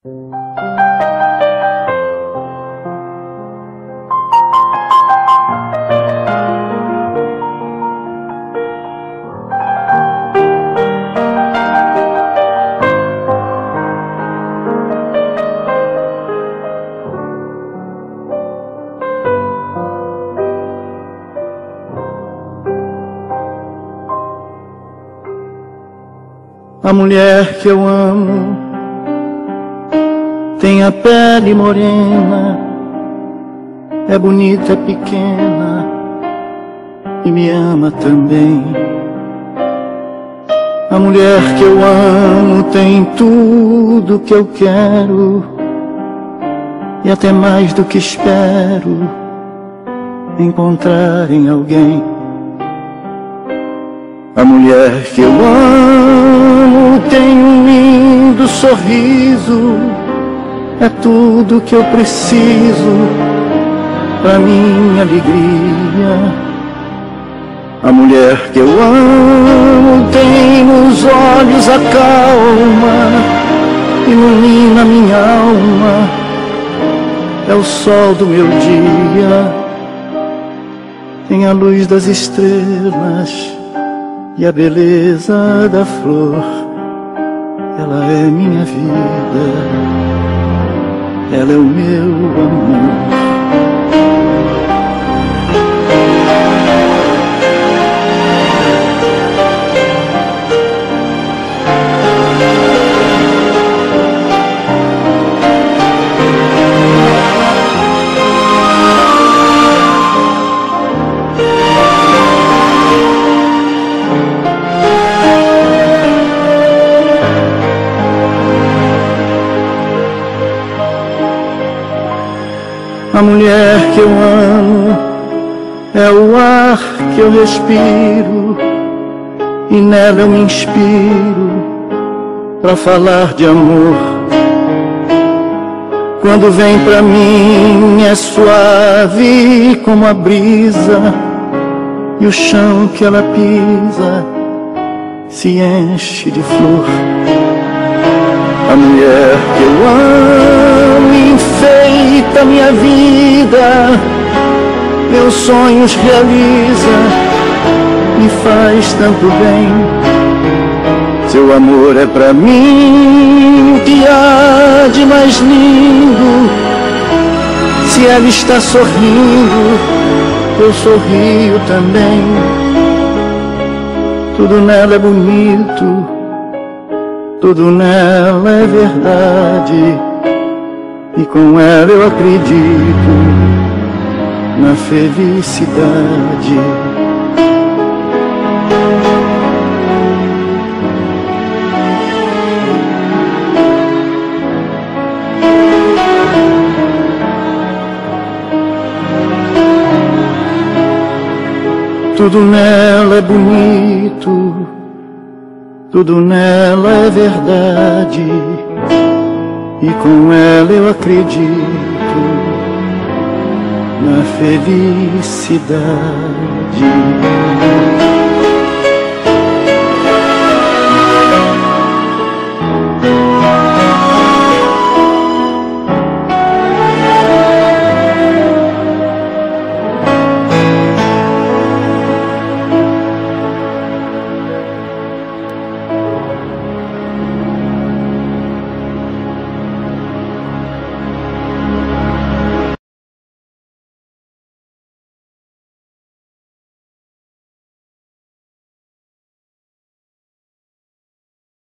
A mulher que eu amo tem a pele morena, é bonita, é pequena e me ama também. A mulher que eu amo tem tudo que eu quero e até mais do que espero encontrar em alguém. A mulher que eu amo tem um lindo sorriso, é tudo que eu preciso pra minha alegria. A mulher que eu amo tem nos olhos a calma, ilumina minha alma, é o sol do meu dia, tem a luz das estrelas e a beleza da flor. Ela é minha vida, ela é o meu amor. A mulher que eu amo é o ar que eu respiro e nela eu me inspiro pra falar de amor. Quando vem pra mim é suave como a brisa e o chão que ela pisa se enche de flor. A mulher que eu amo enfeita minha vida, meus sonhos realiza, me faz tanto bem. Seu amor é pra mim o que há de mais lindo. Se ela está sorrindo, eu sorrio também. Tudo nela é bonito, tudo nela é verdade, e com ela eu acredito na felicidade. Tudo nela é bonito, tudo nela é verdade, e com ela eu acredito na felicidade.